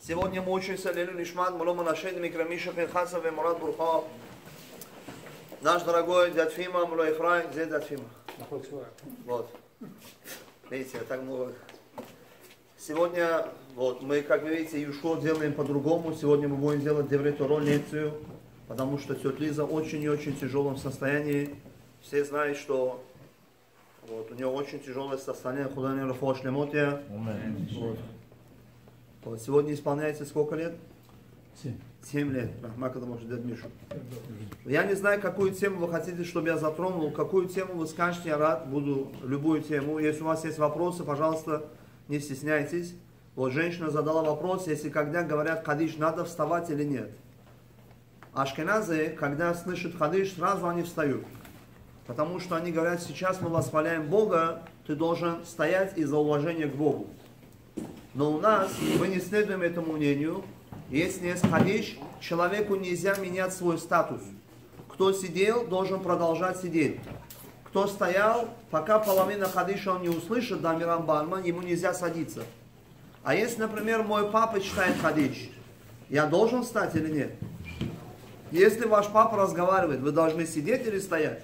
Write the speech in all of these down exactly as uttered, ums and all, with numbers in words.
Сегодня мы учимся Лилу Нишмат, Мулома Нашед, Микрамиша, Пинхаса, Мурат Бурха. Наш дорогой дядь Фима, Муло Ефраим, где дядь Фима? Вот. Видите, так много. Сегодня, вот, мы, как вы видите, Юшо делаем по-другому. Сегодня мы будем делать Деврей Торо лекцию, потому что тетя Лиза очень и очень тяжелом состоянии. Все знают, что вот, у нее очень тяжелое состояние, худание Рафош Лемотия. Вот. Вот, сегодня исполняется сколько лет? Семь. Семь лет. Рахмака, может, дед Мишу. Я не знаю, какую тему вы хотите, чтобы я затронул. Какую тему вы скажете, я рад буду, любую тему. Если у вас есть вопросы, пожалуйста, не стесняйтесь. Вот женщина задала вопрос, если когда говорят хадиш, надо вставать или нет. Ашкеназы, когда слышат хадиш, сразу они встают. Потому что они говорят, сейчас мы восхваляем Бога, ты должен стоять из-за уважения к Богу. Но у нас, мы не следуем этому мнению. Если есть хадиш, человеку нельзя менять свой статус. Кто сидел, должен продолжать сидеть. Кто стоял, пока половина хадиша он не услышит, да, Мирам Барман, ему нельзя садиться. А если, например, мой папа читает хадиш, я должен встать или нет? Если ваш папа разговаривает, вы должны сидеть или стоять?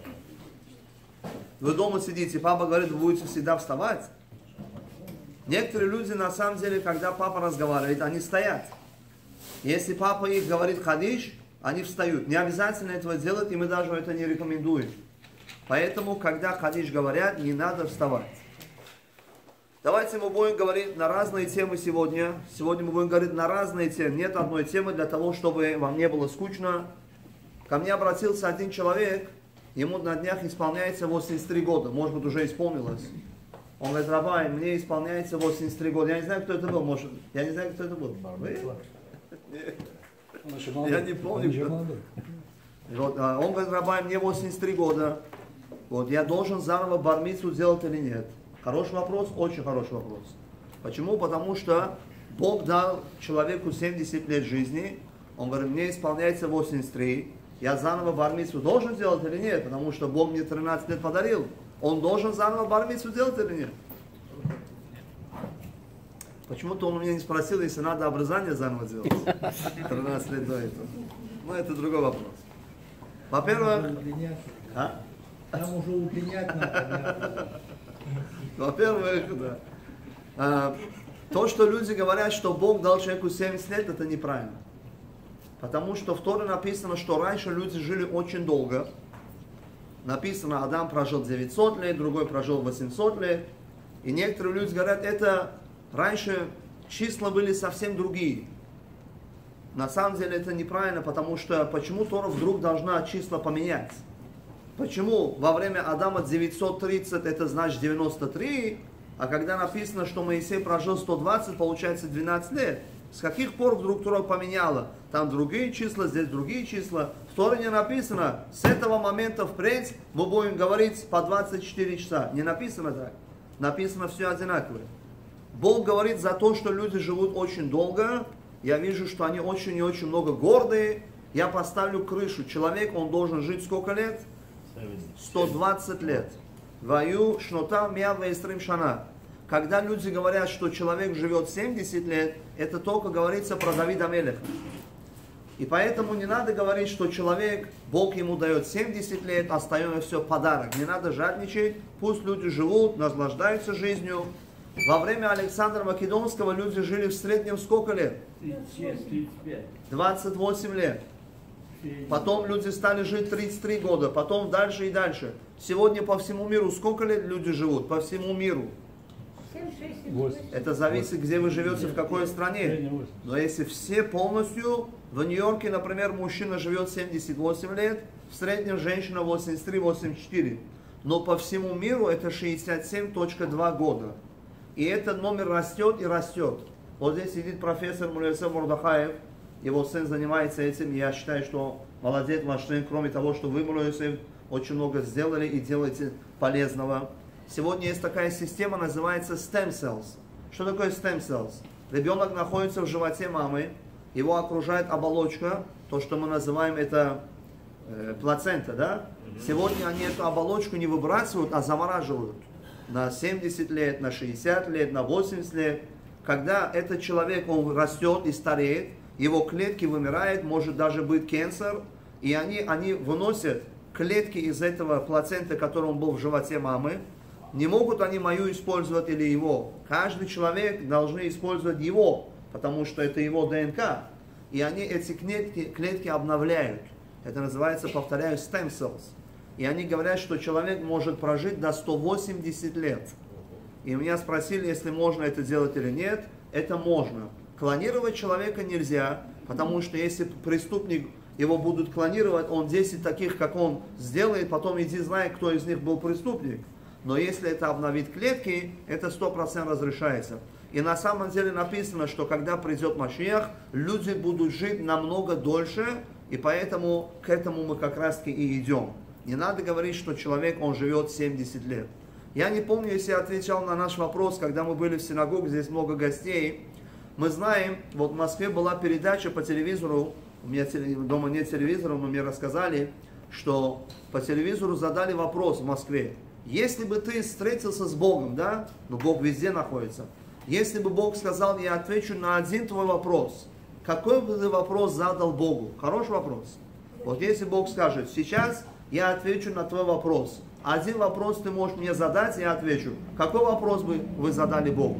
Вы дома сидите, папа говорит, вы будете всегда вставать. Некоторые люди, на самом деле, когда папа разговаривает, они стоят. Если папа их говорит хадиш, они встают. Не обязательно этого делать, и мы даже это не рекомендуем. Поэтому, когда хадиш говорят, не надо вставать. Давайте мы будем говорить на разные темы сегодня. Сегодня мы будем говорить на разные темы. Нет одной темы для того, чтобы вам не было скучно. Ко мне обратился один человек, ему на днях исполняется восемьдесят три года, может быть, уже исполнилось. Он говорит, Рабай, мне исполняется восемьдесят три года. Я не знаю, кто это был, может, я не знаю, кто это был. Вы? Я не помню. Вот, он говорит, Рабай, мне восемьдесят три года. Вот, я должен заново бар-мицву делать или нет? Хороший вопрос, очень хороший вопрос. Почему? Потому что Бог дал человеку семьдесят лет жизни. Он говорит, мне исполняется восемьдесят три. Я заново бар-мицву должен делать или нет? Потому что Бог мне тринадцать лет подарил. Он должен заново бар-мицву делать или нет? Почему-то он у меня не спросил, если надо обрезание заново делать. тринадцать лет до этого. Ну, это другой вопрос. Во-первых... А? Там уже удлинять надо. Во-первых, да. А, то, что люди говорят, что Бог дал человеку семьдесят лет, это неправильно. Потому что в Торе написано, что раньше люди жили очень долго. Написано, Адам прожил девятьсот лет, другой прожил восемьсот лет. И некоторые люди говорят, это раньше числа были совсем другие. На самом деле это неправильно, потому что почему Тора вдруг должна числа поменять? Почему во время Адама девятьсот тридцать это значит девяносто три, а когда написано, что Моисей прожил сто двадцать, получается двенадцать лет? С каких пор вдруг Тора поменяла? Там другие числа, здесь другие числа. В Торе не написано, с этого момента впредь мы будем говорить по двадцать четыре часа. Не написано так. Написано все одинаковое. Бог говорит за то, что люди живут очень долго. Я вижу, что они очень и очень много гордые. Я поставлю крышу. Человек, он должен жить сколько лет? сто двадцать лет. Ваю шнота мя вейстрим шана. Когда люди говорят, что человек живет семьдесят лет, это только говорится про Давида Мелеха. И поэтому не надо говорить, что человек, Бог ему дает семьдесят лет, остальное все подарок. Не надо жадничать, пусть люди живут, наслаждаются жизнью. Во время Александра Македонского люди жили в среднем сколько лет? тридцать шесть тридцать пять. двадцать восемь лет. Потом люди стали жить тридцать три года, потом дальше и дальше. Сегодня по всему миру сколько лет люди живут? По всему миру. Это зависит, где вы живете, в какой стране. Но если все полностью, в Нью-Йорке, например, мужчина живет семьдесят восемь лет, в среднем женщина восемьдесят три восемьдесят четыре. Но по всему миру это шестьдесят семь целых два года. И этот номер растет и растет. Вот здесь сидит профессор Мулиосеф Мордахаев, его сын занимается этим, и я считаю, что молодец ваш сын, кроме того, что вы, Мулиосеф, очень много сделали и делаете полезного. Сегодня есть такая система, называется stem cells. Что такое stem cells? Ребенок находится в животе мамы, его окружает оболочка, то, что мы называем это э, плацента, да? Сегодня они эту оболочку не выбрасывают, а замораживают. На семьдесят лет, на шестьдесят лет, на восемьдесят лет. когда этот человек, он растет и стареет, его клетки вымирают, может даже быть канцер, и они, они выносят клетки из этого плацента, который он был в животе мамы. Не могут они мою использовать или его. Каждый человек должен использовать его, потому что это его ДНК. И они эти клетки, клетки обновляют. Это называется, повторяю, stem cells. И они говорят, что человек может прожить до ста восьмидесяти лет. И меня спросили, если можно это делать или нет. Это можно. Клонировать человека нельзя, потому что если преступник, его будут клонировать, он десять таких, как он, сделает, потом иди знай, кто из них был преступник. Но если это обновить клетки, это сто процентов разрешается. И на самом деле написано, что когда придет Машиах, люди будут жить намного дольше, и поэтому к этому мы как раз таки и идем. Не надо говорить, что человек, он живет семьдесят лет. Я не помню, если я отвечал на наш вопрос, когда мы были в синагоге, здесь много гостей. Мы знаем, вот в Москве была передача по телевизору, у меня дома нет телевизора, но мне рассказали, что по телевизору задали вопрос в Москве. Если бы ты встретился с Богом, да, но Бог везде находится, если бы Бог сказал, я отвечу на один твой вопрос, какой бы ты вопрос задал Богу? Хороший вопрос. Вот если Бог скажет, сейчас я отвечу на твой вопрос, один вопрос ты можешь мне задать, я отвечу. Какой вопрос бы вы задали Богу?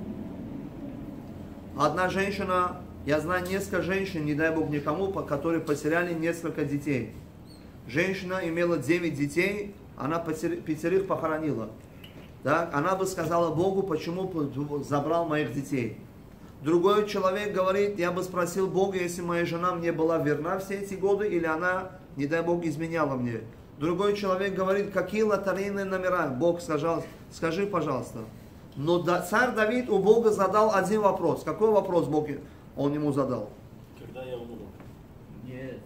Одна женщина, я знаю несколько женщин, не дай Бог никому, которые потеряли несколько детей. Женщина имела девять детей, она пятерых похоронила. Да? Она бы сказала Богу, почему забрал моих детей. Другой человек говорит, я бы спросил Бога, если моя жена мне была верна все эти годы, или она, не дай Бог, изменяла мне. Другой человек говорит, какие лотерейные номера. Бог сказал, скажи, пожалуйста. Но царь Давид у Бога задал один вопрос. Какой вопрос Бог он ему задал? Когда я умру? Нет.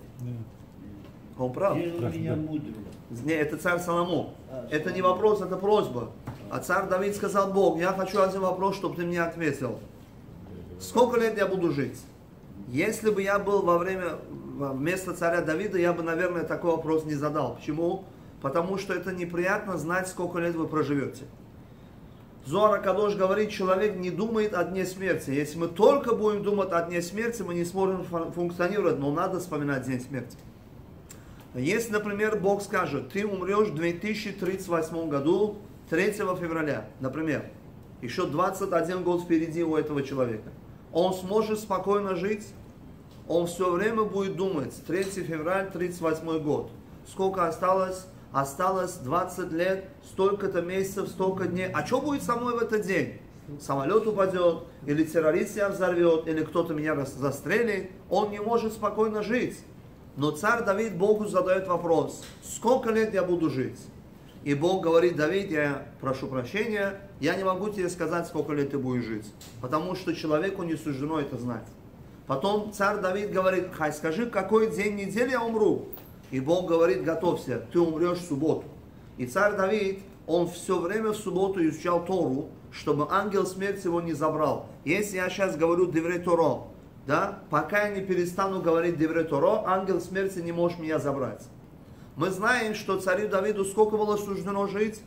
Он прав. Сделай меня мудрым. Нет, это царь Соломон. А, это не вопрос, это просьба. А царь Давид сказал, Бог, я хочу один вопрос, чтобы ты мне ответил. Сколько лет я буду жить? Если бы я был во время, вместо царя Давида, я бы, наверное, такой вопрос не задал. Почему? Потому что это неприятно знать, сколько лет вы проживете. Зоар ха-Кадош говорит, человек не думает о дне смерти. Если мы только будем думать о дне смерти, мы не сможем функционировать, но надо вспоминать день смерти. Если, например, Бог скажет, ты умрешь в две тысячи тридцать восьмом году, третьего февраля, например, еще двадцать один год впереди у этого человека, он сможет спокойно жить, он все время будет думать, третьего февраля, тридцать восьмой год, сколько осталось? Осталось двадцать лет, столько-то месяцев, столько дней. А что будет со мной в этот день? Самолет упадет, или террорист себя взорвет, или кто-то меня застрелит. Он не может спокойно жить. Но царь Давид Богу задает вопрос, сколько лет я буду жить? И Бог говорит, Давид, я прошу прощения, я не могу тебе сказать, сколько лет ты будешь жить. Потому что человеку не суждено это знать. Потом царь Давид говорит, хай, скажи, какой день недели я умру? И Бог говорит, готовься, ты умрешь в субботу. И царь Давид, он все время в субботу изучал Тору, чтобы ангел смерти его не забрал. Если я сейчас говорю Деврей Торо, да, пока я не перестану говорить Деврей Торо, ангел смерти не может меня забрать. Мы знаем, что царю Давиду сколько было суждено жить?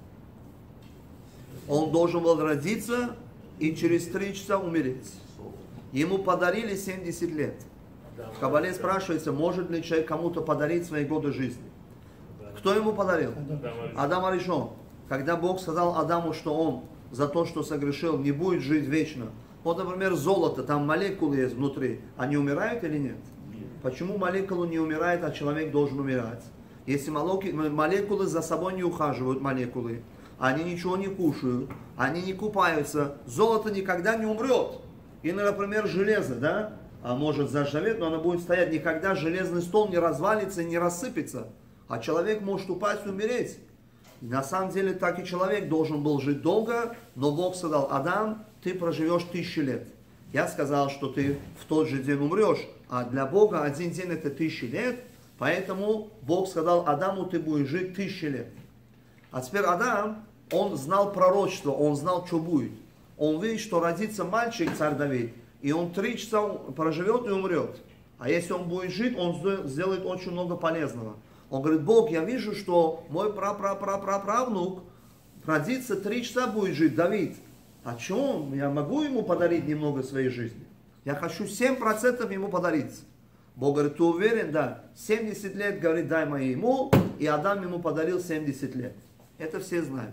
Он должен был родиться и через три часа умереть. Ему подарили семьдесят лет. В Кабале спрашивается, может ли человек кому-то подарить свои годы жизни. Кто ему подарил? Адам Аришон. Когда Бог сказал Адаму, что он за то, что согрешил, не будет жить вечно. Вот, например, золото, там молекулы есть внутри. Они умирают или нет? Почему молекула не умирает, а человек должен умирать? Если молекулы за собой не ухаживают, молекулы, они ничего не кушают, они не купаются, золото никогда не умрет. Или, например, железо, да? А может заржаветь, но она будет стоять. Никогда железный стол не развалится и не рассыпется. А человек может упасть и умереть. И на самом деле так и человек должен был жить долго, но Бог сказал, Адам, ты проживешь тысячи лет. Я сказал, что ты в тот же день умрешь, а для Бога один день это тысячи лет, поэтому Бог сказал Адаму, ты будешь жить тысячи лет. А теперь Адам, он знал пророчество, он знал, что будет. Он видит, что родится мальчик, царь Давид, и он три часа проживет и умрет. А если он будет жить, он сделает очень много полезного. Он говорит, Бог, я вижу, что мой пра-пра-пра-пра-правнук родится, три часа будет жить, Давид. о чем? Я могу ему подарить немного своей жизни. Я хочу семь процентов ему подарить. Бог говорит, ты уверен? Да. семьдесят лет, говорит, дай мои ему. И Адам ему подарил семьдесят лет. Это все знают.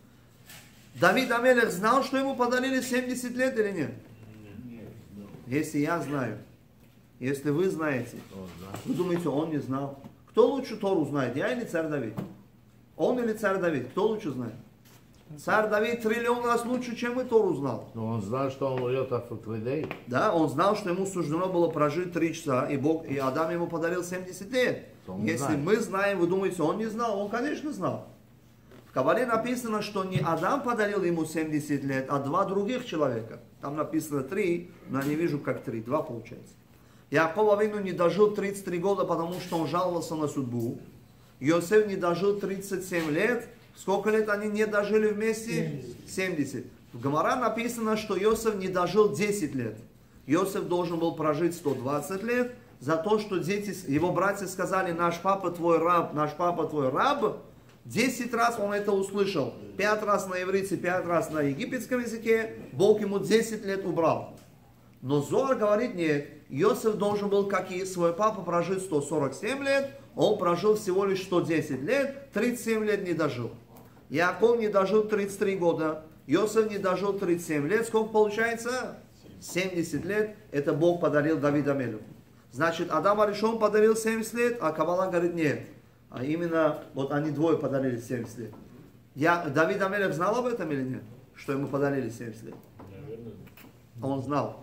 Давид Амелех знал, что ему подарили семьдесят лет или нет? Нет. Если я знаю, если вы знаете, вы думаете, он не знал. Кто лучше Тору знает, я или царь Давид? Он или царь Давид? Кто лучше знает? Царь Давид триллион раз лучше, чем и Тору знал. Но он знал, что он умрет от людей. Да, он знал, что ему суждено было прожить три часа, и Бог, и Адам ему подарил семьдесят лет. Он Если знает. мы знаем, вы думаете, он не знал, он, конечно, знал. В Кабале написано, что не Адам подарил ему семьдесят лет, а два других человека. Там написано три, но я не вижу, как три, два получается. Яков Авину не дожил тридцать три года, потому что он жаловался на судьбу. Йосеф не дожил тридцать семь лет. Сколько лет они не дожили вместе? семьдесят. В Гемара написано, что Йосеф не дожил десять лет. Йосеф должен был прожить сто двадцать лет за то, что дети, его братья сказали, наш папа твой раб, наш папа твой раб. Десять раз он это услышал. Пять раз на иврите, пять раз на египетском языке. Бог ему десять лет убрал. Но Зоар говорит, нет, Йосеф должен был, как и свой папа, прожить сто сорок семь лет. Он прожил всего лишь сто десять лет, тридцать семь лет не дожил. Яков не дожил тридцать три года, Йосеф не дожил тридцать семь лет. Сколько получается? семьдесят лет. Это Бог подарил Давиду Амелеху. Значит, Адам Аришон подарил семьдесят лет, а Кабала говорит нет. А именно, вот они двое подарили семьдесят лет. Я, Давид Амелех знал об этом или нет? Что ему подарили семьдесят лет? Наверное. Он знал.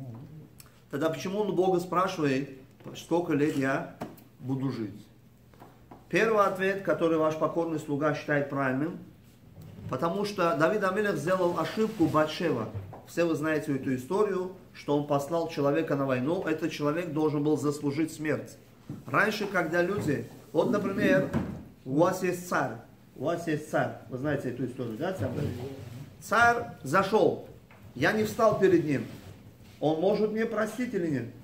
Тогда почему он у Бога спрашивает, сколько лет я буду жить? Первый ответ, который ваш покорный слуга считает правильным, потому что Давид Амелех сделал ошибку Батшева. Все вы знаете эту историю, что он послал человека на войну, этот человек должен был заслужить смерть. Раньше, когда люди, вот, например, у вас есть царь, у вас есть царь, вы знаете эту историю, да, царь? Царь зашел, я не встал перед ним, он может мне простить или нет?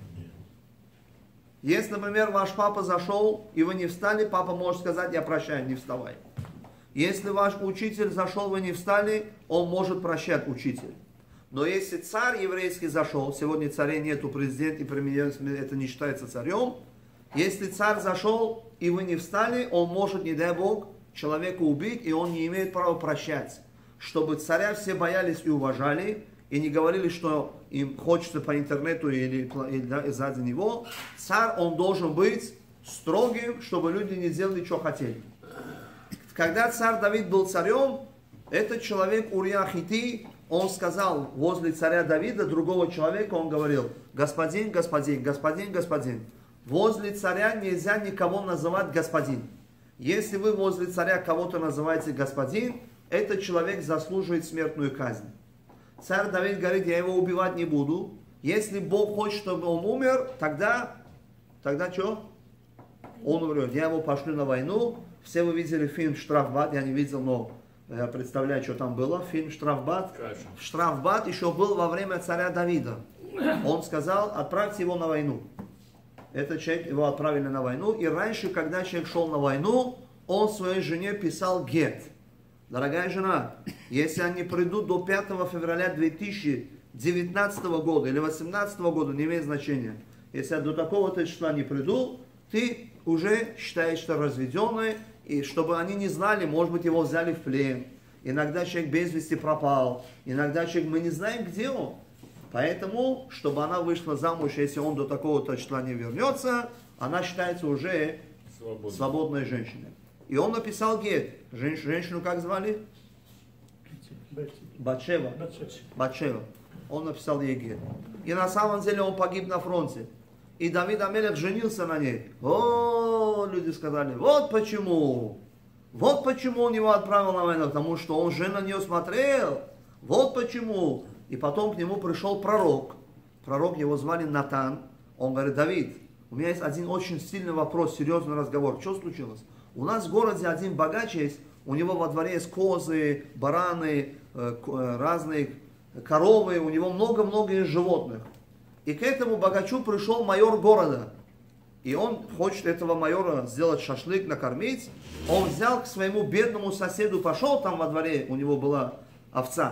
Если, например, ваш папа зашел, и вы не встали, папа может сказать, я прощаю, не вставай. Если ваш учитель зашел, вы не встали, он может прощать учителя. Но если царь еврейский зашел, сегодня царей нету, президент и премьер, это не считается царем. Если царь зашел, и вы не встали, он может, не дай Бог, человека убить, и он не имеет права прощать. Чтобы царя все боялись и уважали, и не говорили, что им хочется по интернету или, или да, сзади него. Царь, он должен быть строгим, чтобы люди не делали, что хотели. Когда царь Давид был царем, этот человек Урия Хити, он сказал возле царя Давида другого человека, он говорил, господин, господин, господин, господин, возле царя нельзя никого называть господин. Если вы возле царя кого-то называете господин, этот человек заслуживает смертную казнь. Царь Давид говорит, я его убивать не буду. Если Бог хочет, чтобы он умер, тогда, тогда что? Он умрет. Я его пошлю на войну. Все вы видели фильм «Штрафбат», я не видел, но я представляю, что там было. Фильм «Штрафбат». «Штрафбат» еще был во время царя Давида. Он сказал, отправьте его на войну. Этот человек, его отправили на войну. И раньше, когда человек шел на войну, он своей жене писал гет. Дорогая жена, если они придут до пятого февраля две тысячи девятнадцатого года или две тысячи восемнадцатого года, не имеет значения. Если я до такого-то числа не приду, ты уже считаешься разведенной, и чтобы они не знали, может быть, его взяли в плен. Иногда человек без вести пропал, иногда человек, мы не знаем, где он. Поэтому, чтобы она вышла замуж, если он до такого-то числа не вернется, она считается уже Свободно. свободной женщиной. И он написал гет. Женщ, женщину как звали? Батшева. Батшева. Он написал ей гет. И на самом деле он погиб на фронте. И Давид Амелех женился на ней. О, люди сказали, вот почему. Вот почему он его отправил на войну. Потому что он же на нее смотрел. Вот почему. И потом к нему пришел пророк. Пророк, его звали Натан. Он говорит, Давид, у меня есть один очень сильный вопрос, серьезный разговор. Что случилось? У нас в городе один богач есть, у него во дворе есть козы, бараны, разные коровы, у него много-много есть животных. И к этому богачу пришел майор города. И он хочет этого майора сделать шашлык, накормить. Он взял к своему бедному соседу, пошел там во дворе, у него была овца.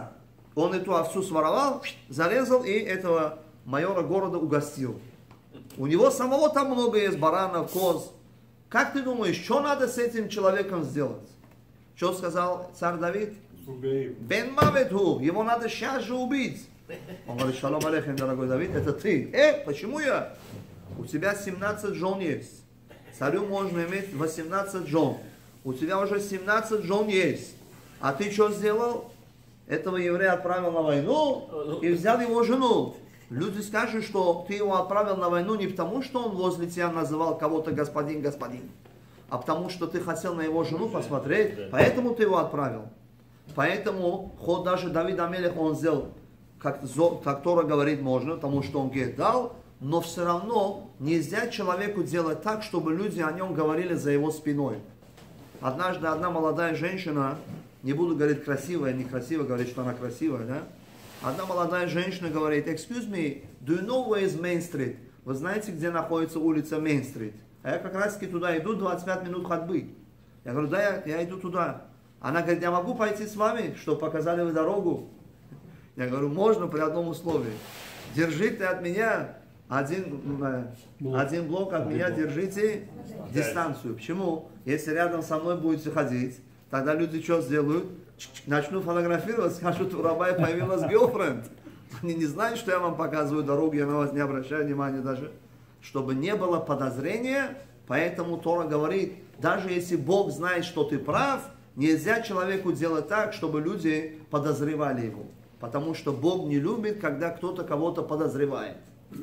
Он эту овцу своровал, зарезал и этого майора города угостил. У него самого там много есть баранов, коз. Как ты думаешь, что надо с этим человеком сделать? Что сказал царь Давид? Бен Мавету, его надо сейчас же убить. Он говорит: шалом алейхем, дорогой Давид, это ты. Э, почему я? У тебя семнадцать жен есть. Царю можно иметь восемнадцать жен. У тебя уже семнадцать жен есть. А ты что сделал? Этого еврея отправил на войну и взял его жену. Люди скажут, что ты его отправил на войну не потому, что он возле тебя называл кого-то господин, господин, а потому, что ты хотел на его жену посмотреть, поэтому ты его отправил. Поэтому, хоть даже Давид Амелех он сделал, как, как Тора говорит, можно, потому что он гет дал, но все равно нельзя человеку делать так, чтобы люди о нем говорили за его спиной. Однажды одна молодая женщина, не буду говорить красивая, некрасивая, говорит, что она красивая, да? Одна молодая женщина говорит: excuse me, do you know where is Main Street? Вы знаете, где находится улица Main Street? А я как раз таки туда иду, двадцать пять минут ходьбы. Я говорю: да, я, я иду туда. Она говорит: я могу пойти с вами, чтобы показали вы дорогу? Я говорю: можно при одном условии. Держите от меня один блок, один блок от меня, держите дистанцию. Почему? Если рядом со мной будете ходить, тогда люди что сделают? Начну фотографировать, скажут: у Рабая появилась girlfriend. Они не знают, что я вам показываю дорогу, я на вас не обращаю внимания даже. Чтобы не было подозрения, поэтому Тора говорит, даже если Бог знает, что ты прав, нельзя человеку делать так, чтобы люди подозревали его. Потому что Бог не любит, когда кто-то кого-то подозревает.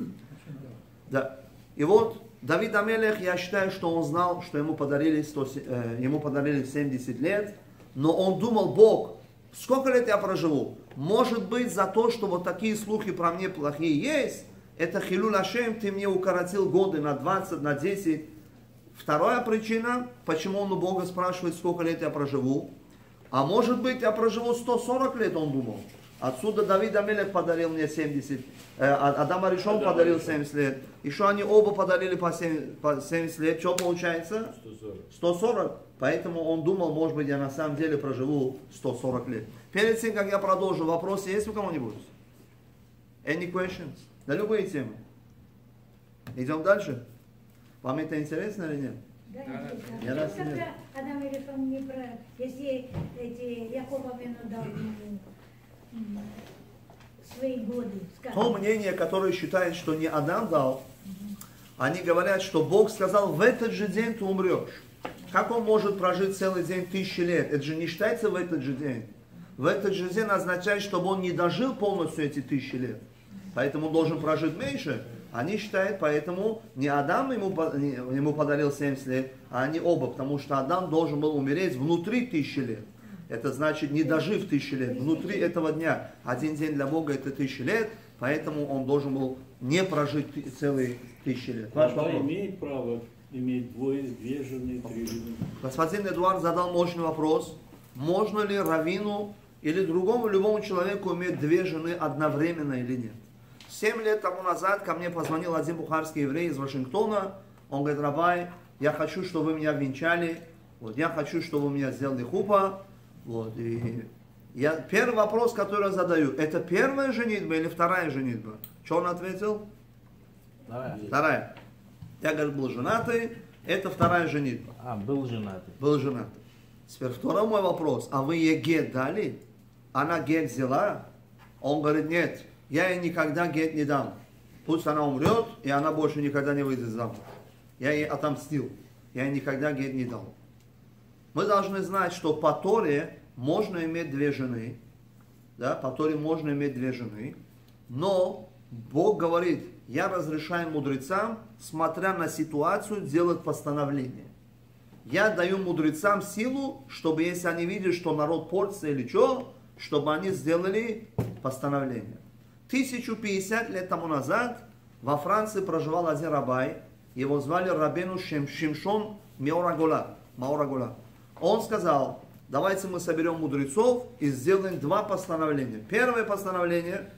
Да. И вот Давид Амелех, я считаю, что он знал, что ему подарили, сто, э, ему подарили семьдесят лет. Но он думал: Бог, сколько лет я проживу? Может быть, за то, что вот такие слухи про мне плохие есть, это хилюль Ашем, ты мне укоротил годы на двадцать, на десять. Вторая причина, почему он у Бога спрашивает, сколько лет я проживу. А может быть, я проживу сто сорок лет, он думал. Отсюда Давид Амелех подарил мне семьдесят, э, Адам Аришон подарил семьдесят лет. Еще они оба подарили по семьдесят лет. Что получается? сто сорок. Поэтому он думал, может быть, я на самом деле проживу сто сорок лет. Перед тем, как я продолжу, вопросы есть у кого-нибудь? Any questions? На любые темы. Идем дальше. Вам это интересно или нет? Да, Я раз как нет. Адам Аришон не про... Если эти Яков Авину дал ему м, свои годы, скажем. То мнение, которое считает, что не Адам дал, они говорят, что Бог сказал: в этот же день ты умрешь. Как он может прожить целый день тысячи лет? Это же не считается в этот же день. В этот же день означает, чтобы он не дожил полностью эти тысячи лет. Поэтому он должен прожить меньше. Они считают, поэтому не Адам ему, ему подарил семьдесят лет, а они оба. Потому что Адам должен был умереть внутри тысячи лет. Это значит, не дожив тысячи лет. Внутри этого дня. Один день для Бога это тысячи лет. Поэтому он должен был не прожить целые тысячи лет. Ваш Она вопрос? имеет право иметь двое, две жены, три жены. Господин Эдуард задал мощный вопрос. Можно ли раввину или другому любому человеку иметь две жены одновременно или нет? Семь лет тому назад ко мне позвонил один бухарский еврей из Вашингтона. Он говорит: Рабай, я хочу, чтобы вы меня венчали. Вот, я хочу, чтобы вы меня сделали хупа. Вот, и я, первый вопрос, который я задаю, это первая женитьба или вторая женитьба? Что он ответил? Давай. Вторая. Я, говорит, был женатый, это вторая женитьба. А, был женатый. Был женатый. Теперь второй мой вопрос. А вы ей гет дали? Она гет взяла? Он говорит: нет, я ей никогда гет не дам. Пусть она умрет, и она больше никогда не выйдет замуж. Я ей отомстил. Я ей никогда гет не дал. Мы должны знать, что по Торе можно иметь две жены. Да, по Торе можно иметь две жены. Но Бог говорит: я разрешаю мудрецам, смотря на ситуацию, делать постановление. Я даю мудрецам силу, чтобы если они видят, что народ портится или что, чтобы они сделали постановление. тысяча пятьдесят лет тому назад во Франции проживал один рабай, его звали Рабену Шим, Шимшон Маор-ха-Гола. Маор-ха-Гола. Он сказал: давайте мы соберем мудрецов и сделаем два постановления. Первое постановление: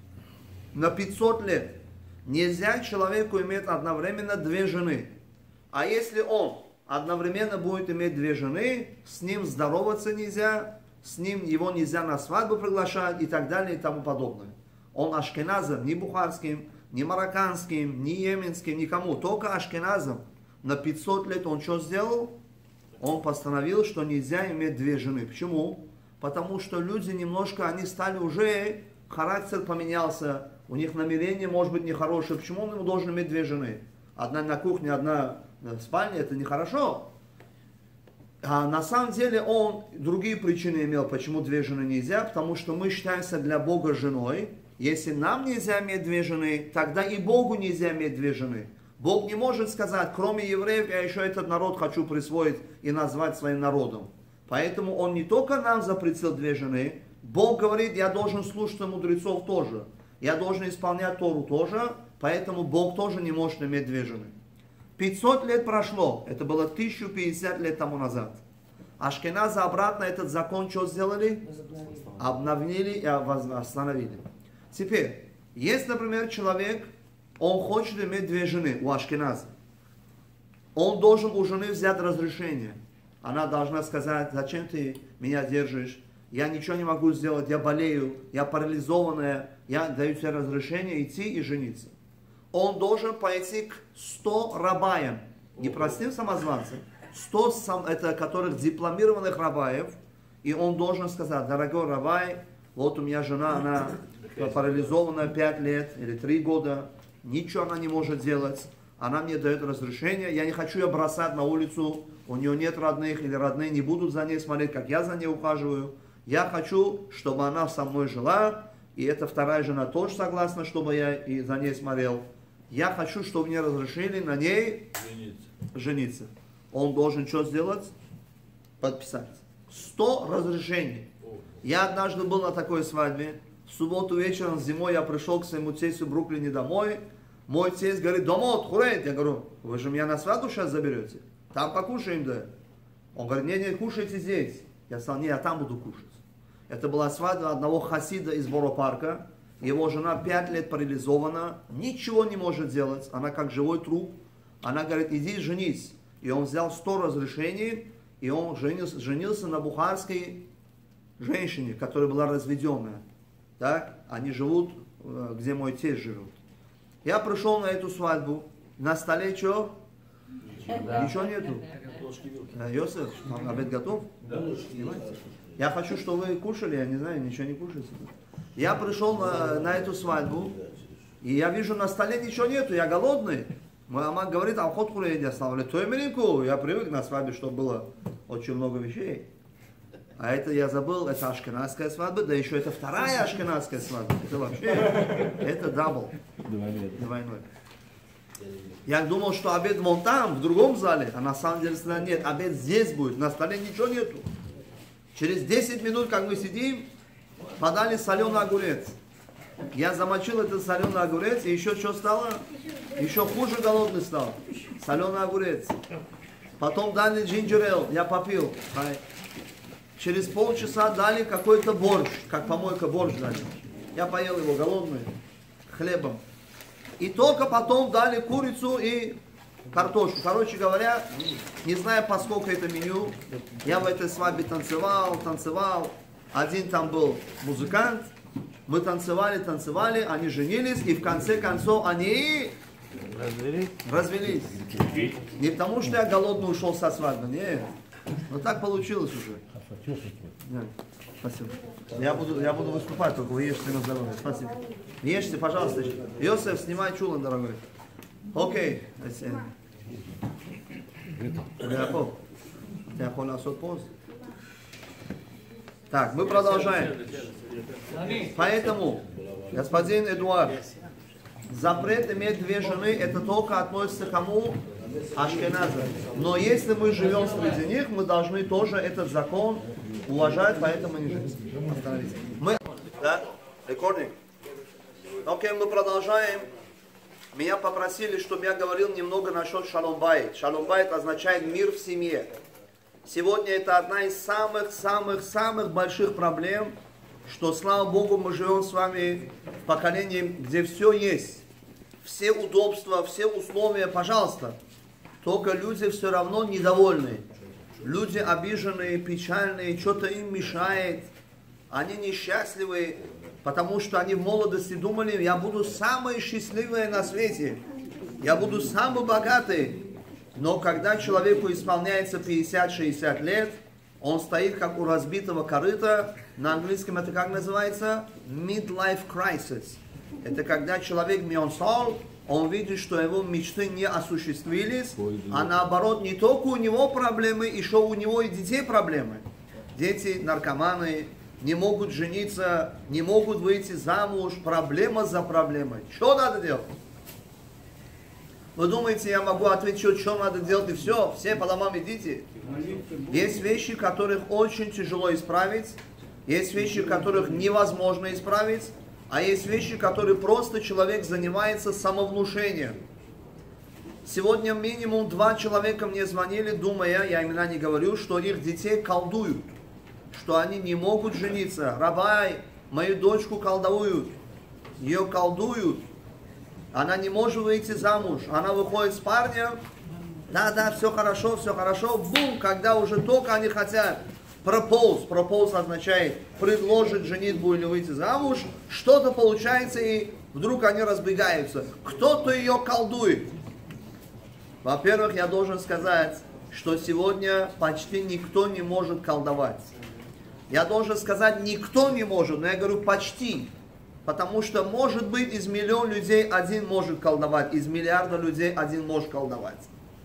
на пятьсот лет нельзя человеку иметь одновременно две жены. А если он одновременно будет иметь две жены, с ним здороваться нельзя, с ним его нельзя на свадьбу приглашать и так далее и тому подобное. Он ашкеназом, ни бухарским, ни марокканским, ни йеменским, никому, только ашкеназом. На пятьсот лет он что сделал? Он постановил, что нельзя иметь две жены. Почему? Потому что люди немножко, они стали уже, характер поменялся, у них намерение может быть нехорошее. Почему он ему должен иметь две жены? Одна на кухне, одна в спальне, это нехорошо. А на самом деле он другие причины имел, почему две жены нельзя, потому что мы считаемся для Бога женой. Если нам нельзя иметь две жены, тогда и Богу нельзя иметь две жены. Бог не может сказать, кроме евреев, я еще этот народ хочу присвоить и назвать своим народом. Поэтому он не только нам запретил две жены, Бог говорит, я должен слушаться мудрецов тоже. Я должен исполнять Тору тоже, поэтому Бог тоже не может иметь две жены. пятьсот лет прошло, это было тысяча пятьдесят лет тому назад. Ашкеназы обратно этот закон что сделали? Обновили и остановили. Теперь, если, например, человек, он хочет иметь две жены у ашкеназа, он должен у жены взять разрешение. Она должна сказать, зачем ты меня держишь, я ничего не могу сделать, я болею, я парализованная, я даю тебе разрешение идти и жениться. Он должен пойти к сто рабаям, не простым самозванцам, сто, это которых дипломированных рабаев, и он должен сказать, дорогой рабай, вот у меня жена, она парализована пять лет или три года, ничего она не может делать, она мне дает разрешение, я не хочу ее бросать на улицу, у нее нет родных, или родные не будут за ней смотреть, как я за ней ухаживаю, я хочу, чтобы она со мной жила, и эта вторая жена тоже согласна, чтобы я и за ней смотрел. Я хочу, чтобы мне разрешили на ней жениться. жениться. Он должен что сделать? Подписать. Сто разрешений. Я однажды был на такой свадьбе. В субботу вечером зимой я пришел к своему тестю в Бруклине домой. Мой тесть говорит, дома отхурает. Я говорю, вы же меня на свадьбу сейчас заберете? Там покушаем, да? Он говорит, не, не, кушайте здесь. Я сказал, не, я там буду кушать. Это была свадьба одного хасида из Боро-парка. Его жена пять лет парализована, ничего не может делать. Она как живой труп. Она говорит, иди женись. И он взял сто разрешений, и он женился, женился на бухарской женщине, которая была разведенная. Так? Они живут, где мой тесть живет. Я пришел на эту свадьбу. На столе что? Да. Ничего нету. Йосеф, обед готов? Да. Я хочу, чтобы вы кушали, я не знаю, ничего не кушаете. Я пришел на, на эту свадьбу, и я вижу, на столе ничего нету, я голодный. Моя мама говорит, а ход курей, я славлю, то Америку. Я привык на свадьбе, чтобы было очень много вещей. А это я забыл, это ашкеназская свадьба, да еще это вторая ашкеназская свадьба. Это вообще, это дабл. Двойной. Я думал, что обед вон там, в другом зале, а на самом деле нет, обед здесь будет, на столе ничего нету. Через десять минут, как мы сидим, подали соленый огурец. Я замочил этот соленый огурец, и еще что стало? Еще хуже голодный стал. Соленый огурец. Потом дали джинджер-эйл, я попил. Через полчаса дали какой-то борщ, как помойка борщ дали. Я поел его голодный, хлебом. И только потом дали курицу и картошку. Короче говоря, не знаю, поскольку это меню, я в этой свадьбе танцевал, танцевал. Один там был музыкант, мы танцевали, танцевали, они женились, и в конце концов они развелись. развелись. Не потому, что я голодный ушел со свадьбы, нет. Но так получилось уже. Нет. Спасибо. Я буду, я буду выступать, только вы ешьте на здоровье. Спасибо. Ешьте, пожалуйста. Йосеф, снимай чулан, дорогой. Окей. Так, мы продолжаем. Поэтому, господин Эдуард, запрет иметь две жены, это только относится к кому? Ашкеназам. Но если мы живем среди них, мы должны тоже этот закон уважать, поэтому не женимся. Мы... Да? Рекординг? Окей, мы продолжаем. Меня попросили, чтобы я говорил немного насчет шалом байт. Шалом байт означает мир в семье. Сегодня это одна из самых-самых-самых больших проблем, что, слава Богу, мы живем с вами в поколении, где все есть. Все удобства, все условия, пожалуйста. Только люди все равно недовольны. Люди обиженные, печальные, что-то им мешает. Они несчастливы, потому что они в молодости думали, я буду самый счастливый на свете. Я буду самый богатый. Но когда человеку исполняется пятьдесят-шестьдесят лет, он стоит как у разбитого корыта. На английском это как называется? Midlife crisis. Это когда человек мионсол, он видит, что его мечты не осуществились, а наоборот, не только у него проблемы, еще у него и детей проблемы. Дети наркоманы, не могут жениться, не могут выйти замуж, проблема за проблемой. Что надо делать? Вы думаете, я могу ответить, что надо делать и все, все по домам идите? Есть вещи, которых очень тяжело исправить, есть вещи, которых невозможно исправить, а есть вещи, которые просто человек занимается самовнушением. Сегодня минимум два человека мне звонили, думая, я имена не говорю, что их детей колдуют, что они не могут жениться. Рабай, мою дочку колдуют, ее колдуют. Она не может выйти замуж. Она выходит с парнем. Да, да, все хорошо, все хорошо. Бум, когда уже только они хотят пропоуз. Пропоуз означает предложить женитьбу или выйти замуж. Что-то получается и вдруг они разбегаются. Кто-то ее колдует. Во-первых, я должен сказать, что сегодня почти никто не может колдовать. Я должен сказать, никто не может, но я говорю почти. Потому что, может быть, из миллиона людей один может колдовать, из миллиарда людей один может колдовать.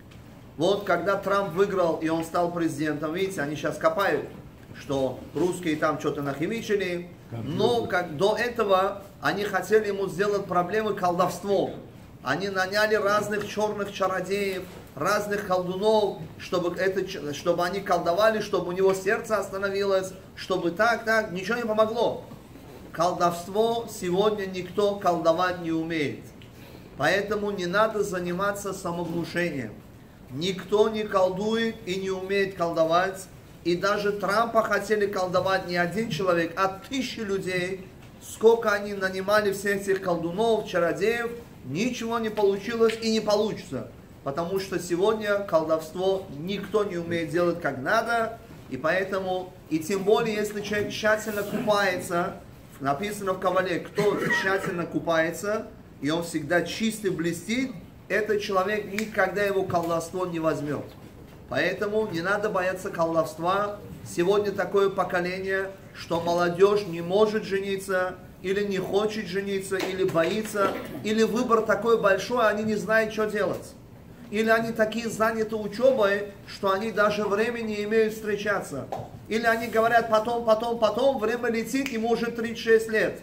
Вот когда Трамп выиграл и он стал президентом, видите, они сейчас копают, что русские там что-то нахимичили, но как до этого они хотели ему сделать проблемы колдовством. Они наняли разных черных чародеев, разных колдунов, чтобы, это, чтобы они колдовали, чтобы у него сердце остановилось, чтобы так, так, ничего не помогло. Колдовство сегодня никто колдовать не умеет. Поэтому не надо заниматься самовнушением. Никто не колдует и не умеет колдовать. И даже Трампа хотели колдовать не один человек, а тысячи людей. Сколько они нанимали всех этих колдунов, чародеев, ничего не получилось и не получится. Потому что сегодня колдовство никто не умеет делать как надо. И поэтому, и тем более, если человек тщательно купается, написано в Кабале, кто тщательно купается, и он всегда чистый, блестит, этот человек никогда его колдовство не возьмет. Поэтому не надо бояться колдовства. Сегодня такое поколение, что молодежь не может жениться, или не хочет жениться, или боится, или выбор такой большой, они не знают, что делать. Или они такие заняты учебой, что они даже времени не имеют встречаться. Или они говорят потом, потом, потом, время летит, ему уже тридцать шесть лет.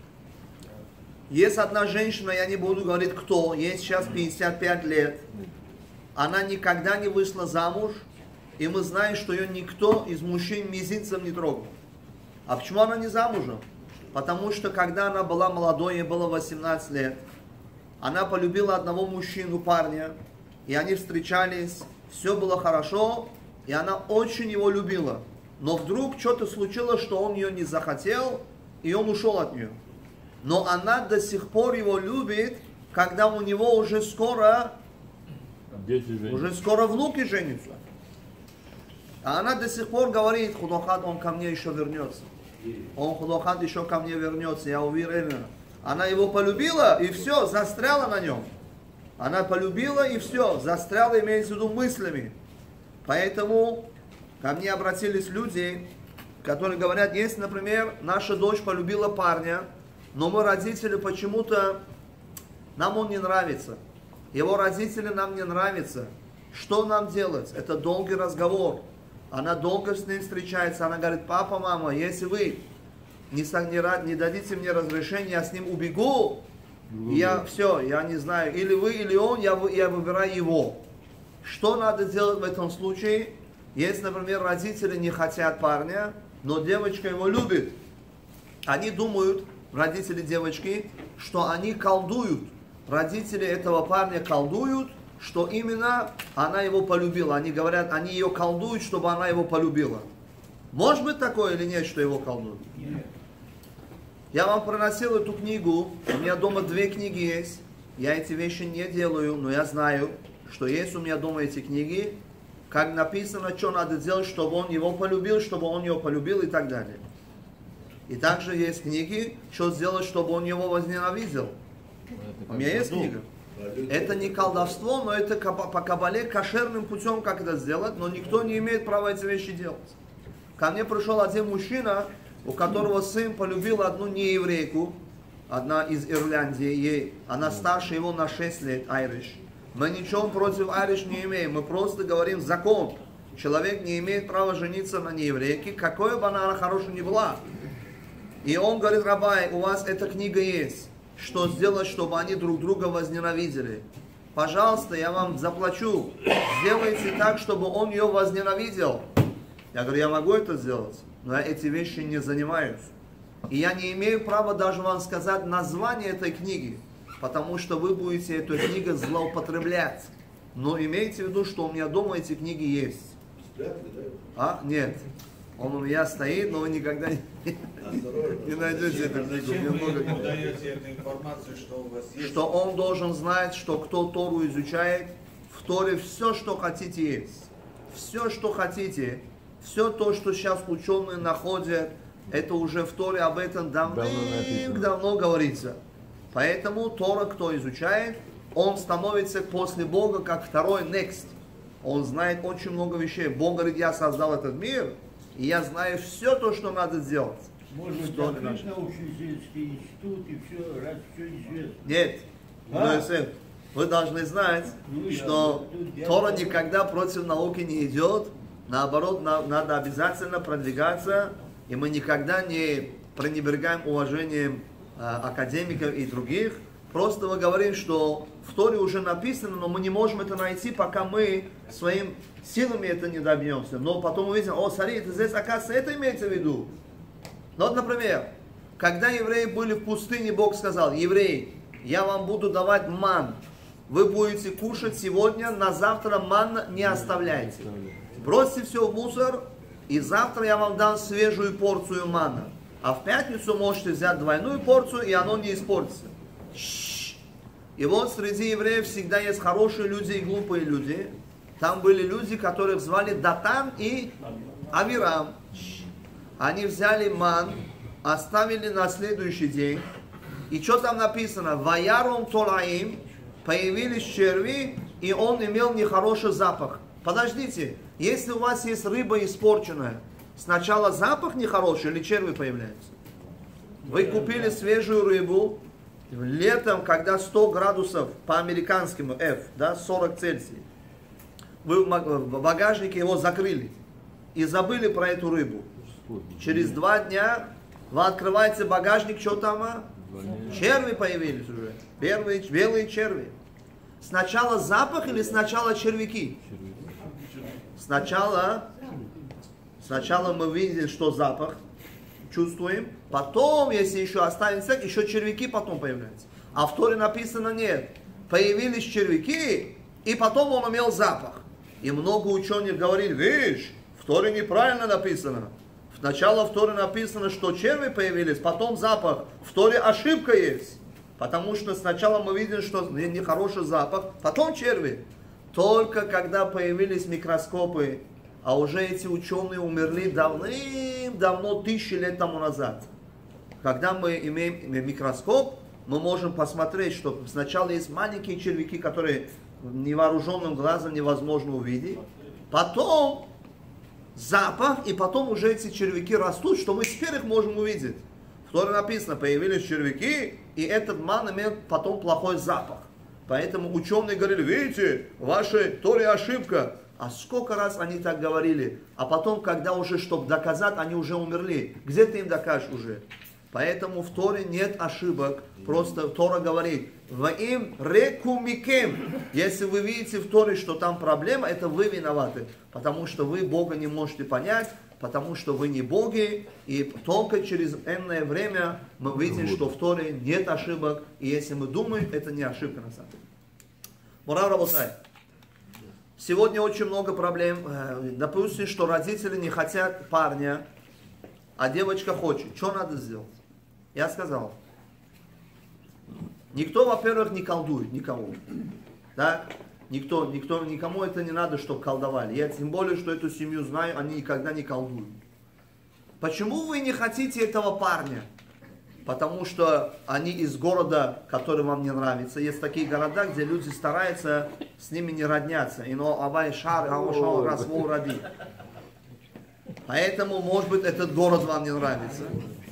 Есть одна женщина, я не буду говорить кто, ей сейчас пятьдесят пять лет. Она никогда не вышла замуж, и мы знаем, что ее никто из мужчин мизинцем не трогал. А почему она не замужем? Потому что когда она была молодой, ей было восемнадцать лет, она полюбила одного мужчину, парня, и они встречались, все было хорошо, и она очень его любила. Но вдруг что-то случилось, что он ее не захотел, и он ушел от нее. Но она до сих пор его любит, когда у него уже скоро, уже скоро внуки женятся. А она до сих пор говорит, Худохат, он ко мне еще вернется. Он, Худохат, еще ко мне вернется, я уверена. Она его полюбила, и все, застряла на нем. Она полюбила, и все, застряла, имеется в виду, мыслями. Поэтому ко мне обратились люди, которые говорят, если, например, наша дочь полюбила парня, но мы, родители, почему-то, нам он не нравится. Его родители нам не нравятся. Что нам делать? Это долгий разговор. Она долго с ним встречается. Она говорит, папа, мама, если вы не, не, не дадите мне разрешения, я с ним убегу, и я все, я не знаю, или вы, или он, я, я выбираю его. Что надо делать в этом случае? Если, например, родители не хотят парня, но девочка его любит, они думают, родители девочки, что они колдуют. Родители этого парня колдуют, что именно она его полюбила. Они говорят, они ее колдуют, чтобы она его полюбила. Может быть такое или нет, что его колдуют? Нет. Я вам приносил эту книгу, у меня дома две книги есть. Я эти вещи не делаю, но я знаю, что есть у меня дома эти книги. как написано, что надо делать, чтобы он его полюбил, чтобы он ее полюбил и так далее. И также есть книги, что сделать, чтобы он его возненавидел. У меня есть книга. Это не колдовство, но это по кабале кошерным путем, как это сделать, но никто не имеет права эти вещи делать. Ко мне пришел один мужчина, у которого сын полюбил одну нееврейку, одна из Ирландии, ей, она старше его на шесть лет, айриш. Мы ничего против айриш не имеем, мы просто говорим закон. Человек не имеет права жениться на нееврейке, какой бы она хорошей ни была. И он говорит: рабай, у вас эта книга есть. Что сделать, чтобы они друг друга возненавидели? Пожалуйста, я вам заплачу. Сделайте так, чтобы он ее возненавидел. Я говорю: я могу это сделать, но я эти вещи не занимаюсь. И я не имею права даже вам сказать название этой книги, потому что вы будете эту книгу злоупотреблять. Но имейте в виду, что у меня дома эти книги есть. А? Нет. Он у меня стоит, но вы никогда не, не найдете эту книгу. Зачем вы ему даете эту информацию, что у вас есть? Что он должен знать, что кто Тору изучает, в Торе все, что хотите, есть. Все, что хотите, все то, что сейчас ученые находят, это уже в Торе об этом давным-давно говорится. Поэтому Тора, кто изучает, он становится после Бога как второй next. Он знает очень много вещей. Бог говорит: я создал этот мир, и я знаю все то, что надо сделать. Можно закрыть научно-исследовательский институт и все, раз все известно. Нет. А? Иосиф, вы должны знать, Ну, я- что тут я- Тора никогда против науки не идет. Наоборот, на- надо обязательно продвигаться. И мы никогда не пренебрегаем уважением э, академиков и других. Просто мы говорим, что в Торе уже написано, но мы не можем это найти, пока мы своим силами это не добьемся. Но потом мы видим: о, смотри, это здесь, оказывается, это имеется в виду. Ну, вот, например, когда евреи были в пустыне, Бог сказал: евреи, я вам буду давать ман. Вы будете кушать сегодня, на завтра ман не оставляйте. Бросьте все в мусор, и завтра я вам дам свежую порцию мана. А в пятницу можете взять двойную порцию, и оно не испортится. И вот среди евреев всегда есть хорошие люди и глупые люди. Там были люди, которых звали Датан и Авирам. Они взяли ман, оставили на следующий день. И что там написано? Ваяром толаим, появились черви, и он имел нехороший запах. Подождите, если у вас есть рыба испорченная, сначала запах нехороший или черви появляются? Вы купили свежую рыбу, летом, когда сто градусов по американскому F, да, сорок Цельсий, вы в багажнике его закрыли и забыли про эту рыбу. Через два дня вы открываете багажник, что там? А? Черви появились уже. Первые белые черви. Сначала запах или сначала червяки? Сначала, сначала мы видим, что запах, чувствуем. Потом, если еще останется, еще червяки потом появляются. А в Торе написано: нет. Появились червяки, и потом он имел запах. И много ученых говорили: видишь, в Торе неправильно написано. Сначала в Торе написано, что черви появились, потом запах. В Торе ошибка есть. Потому что сначала мы видим, что нехороший запах, потом черви. Только когда появились микроскопы, а уже эти ученые умерли давным-давно, тысячи лет тому назад. Когда мы имеем микроскоп, мы можем посмотреть, что сначала есть маленькие червяки, которые невооруженным глазом невозможно увидеть. Потом запах, и потом уже эти червяки растут, что мы теперь их можем увидеть. В Торе написано: появились червяки, и этот ман имел потом плохой запах. Поэтому ученые говорили: видите, в вашей Торе ошибка. А сколько раз они так говорили? А потом, когда уже, чтобы доказать, они уже умерли. Где ты им докажешь уже? Поэтому в Торе нет ошибок. Просто Тора говорит: «Ваим рекумикем». Если вы видите в Торе, что там проблема, это вы виноваты. Потому что вы Бога не можете понять, потому что вы не боги. И только через энное время мы видим, что в Торе нет ошибок. И если мы думаем, это не ошибка на самом деле. Мура работай. Сегодня очень много проблем. Допустим, что родители не хотят парня, а девочка хочет. Что надо сделать? Я сказал. Никто, во-первых, не колдует никого. Так? Никто, никто, никому это не надо, чтобы колдовали. Я тем более, что эту семью знаю, они никогда не колдуют. Почему вы не хотите этого парня? Потому что они из города, который вам не нравится. Есть такие города, где люди стараются с ними не родняться. Ино авай шар, аушал раз ради. Поэтому, может быть, этот город вам не нравится.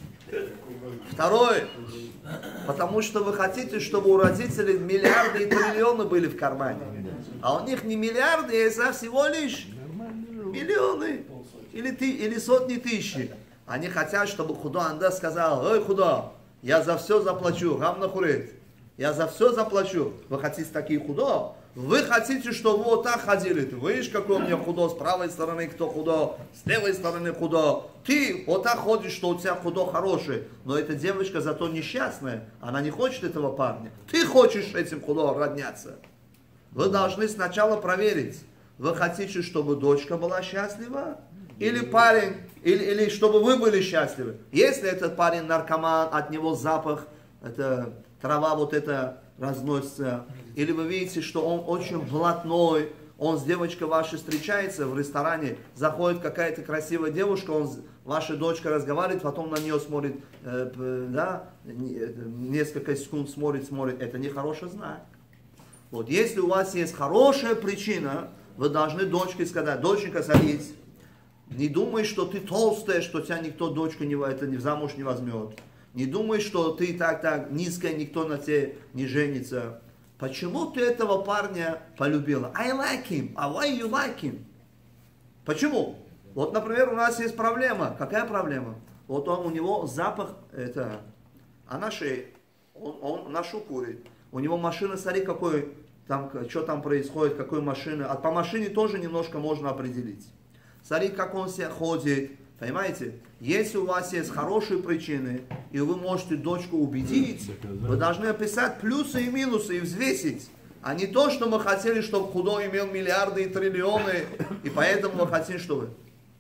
Второе. Потому что вы хотите, чтобы у родителей миллиарды и триллионы были в кармане. А у них не миллиарды, а всего лишь миллионы. Или, ты, или сотни тысяч. Они хотят, чтобы Худо Анда сказал: ой, Худо, я за все заплачу, гамнахурет. Я за все заплачу. Вы хотите такие Худо? Вы хотите, чтобы вы вот так ходили. Ты видишь, какой у меня Худо, с правой стороны кто Худо, с левой стороны Худо. Ты вот так ходишь, что у тебя Худо хороший. Но эта девочка зато несчастная. Она не хочет этого парня. Ты хочешь этим Худо родняться. Вы должны сначала проверить. Вы хотите, чтобы дочка была счастлива? Или парень, или, или чтобы вы были счастливы. Если этот парень наркоман, от него запах, это трава вот это разносится. Или вы видите, что он очень блатной, он с девочкой вашей встречается в ресторане, заходит какая-то красивая девушка, он, ваша дочка разговаривает, потом на нее смотрит, э, да, несколько секунд смотрит, смотрит. Это не хороший знак. Вот если у вас есть хорошая причина, вы должны дочке сказать: доченька, садись. Не думай, что ты толстая, что тебя никто дочку не, это, не, замуж не возьмет. Не думай, что ты так-так низкая, никто на тебе не женится. Почему ты этого парня полюбила? I like him. А why you like him? Почему? Вот, например, у нас есть проблема. Какая проблема? Вот он, у него запах, это, а на шее, он, он нашу курит. У него машина, смотри, какой, там, что там происходит, какой машина. А по машине тоже немножко можно определить. Смотри, как он себя ходит. Понимаете? Если у вас есть хорошие причины, и вы можете дочку убедить, вы должны описать плюсы и минусы и взвесить. А не то, что мы хотели, чтобы Худо имел миллиарды и триллионы, и поэтому мы хотим, чтобы...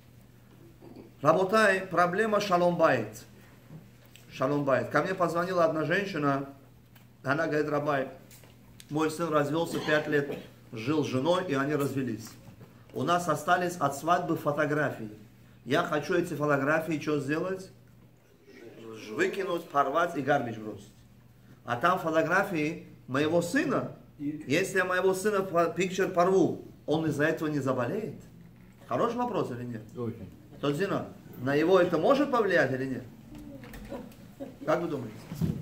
Работай, проблема шалом байт. Шалом байт. Ко мне позвонила одна женщина, она говорит: Рабай, мой сын развелся пять лет, жил с женой, и они развелись. У нас остались от свадьбы фотографии. Я хочу эти фотографии что сделать? Выкинуть, порвать и гарбич бросить. А там фотографии моего сына. Если я моего сына пикчер порву, он из-за этого не заболеет? Хороший вопрос или нет? Очень. Тодзина, на его это может повлиять или нет? Как вы думаете?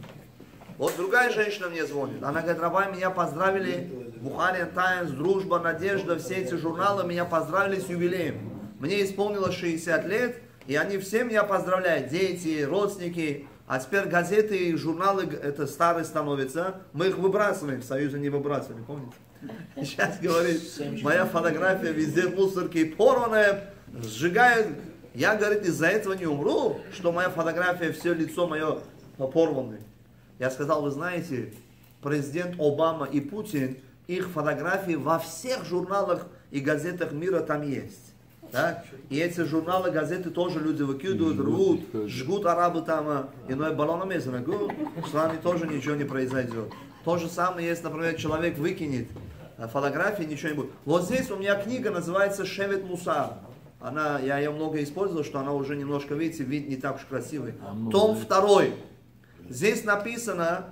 Вот другая женщина мне звонит. Она говорит: Рабай, меня поздравили, Бухариан Таймс, Дружба, Надежда, все эти журналы меня поздравили с юбилеем. Мне исполнилось шестьдесят лет, и они все меня поздравляют. Дети, родственники. А теперь газеты и журналы, это старые становятся. Мы их выбрасываем, в Союзе не выбрасывали, помните? Сейчас, говорит, моя фотография везде в мусорке порванная, сжигают. Я, говорит, из-за этого не умру, что моя фотография, все лицо мое порванное. Я сказал: вы знаете, президент Обама и Путин, их фотографии во всех журналах и газетах мира там есть. Да? И эти журналы, газеты тоже люди выкидывают, рвут, жгут арабы там, иной баллоном есть, с вами тоже ничего не произойдет. То же самое, если, например, человек выкинет фотографии, ничего не будет. Вот здесь у меня книга называется «Шевет Мусар». Она, я ее много использовал, что она уже немножко, видите, вид не так уж красивый. Том второй. Здесь написано,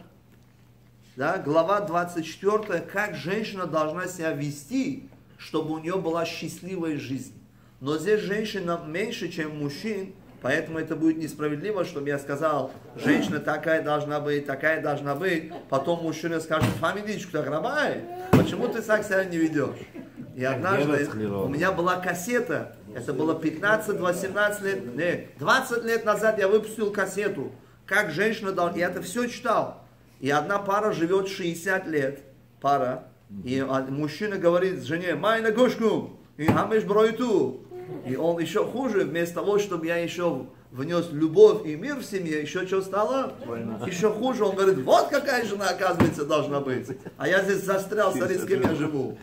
да, глава двадцать четвёртая, как женщина должна себя вести, чтобы у нее была счастливая жизнь. Но здесь женщина меньше, чем мужчин, поэтому это будет несправедливо, чтобы я сказал: женщина такая должна быть, такая должна быть. Потом мужчина скажет: Фамидичку, так, Рабай, почему ты так себя не ведешь? И однажды у меня была кассета, это было пятнадцать-восемнадцать лет, нет, двадцать лет назад я выпустил кассету, как женщина должна, я это все читал. И одна пара живет шестьдесят лет, пара, и мужчина говорит жене: Майна гошку, и хамеш бройту. И он еще хуже, вместо того, чтобы я еще внес любовь и мир в семье, еще что стало? Война. Еще хуже, он говорит: вот какая жена, оказывается, должна быть. А я здесь застрял, смотри, с кем я живу.